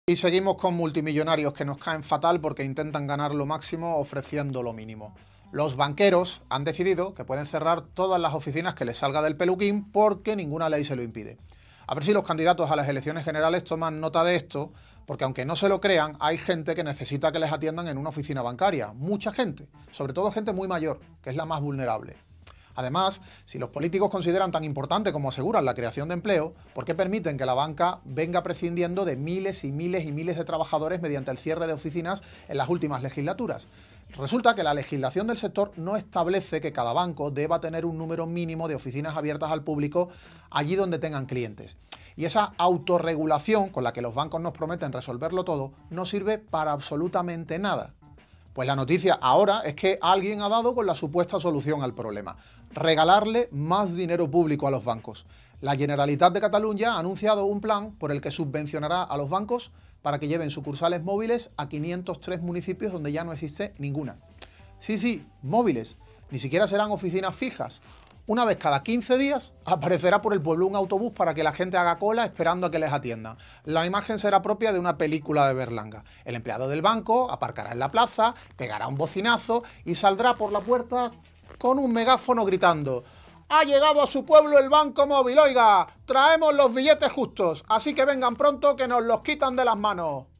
Y seguimos con multimillonarios que nos caen fatal porque intentan ganar lo máximo ofreciendo lo mínimo. Los banqueros han decidido que pueden cerrar todas las oficinas que les salga del peluquín porque ninguna ley se lo impide. A ver si los candidatos a las elecciones generales toman nota de esto, porque aunque no se lo crean, hay gente que necesita que les atiendan en una oficina bancaria. Mucha gente, sobre todo gente muy mayor, que es la más vulnerable. Además, si los políticos consideran tan importante como aseguran la creación de empleo, ¿por qué permiten que la banca venga prescindiendo de miles y miles y miles de trabajadores mediante el cierre de oficinas en las últimas legislaturas? Resulta que la legislación del sector no establece que cada banco deba tener un número mínimo de oficinas abiertas al público allí donde tengan clientes. Y esa autorregulación con la que los bancos nos prometen resolverlo todo no sirve para absolutamente nada. Pues la noticia ahora es que alguien ha dado con la supuesta solución al problema: regalarle más dinero público a los bancos. La Generalitat de Catalunya ha anunciado un plan por el que subvencionará a los bancos para que lleven sucursales móviles a 503 municipios donde ya no existe ninguna. Sí, móviles. Ni siquiera serán oficinas fijas. Una vez cada 15 días aparecerá por el pueblo un autobús para que la gente haga cola esperando a que les atiendan. La imagen será propia de una película de Berlanga. El empleado del banco aparcará en la plaza, pegará un bocinazo y saldrá por la puerta con un megáfono gritando: ¡ha llegado a su pueblo el banco móvil! ¡Oiga! Traemos los billetes justos, así que vengan pronto que nos los quitan de las manos.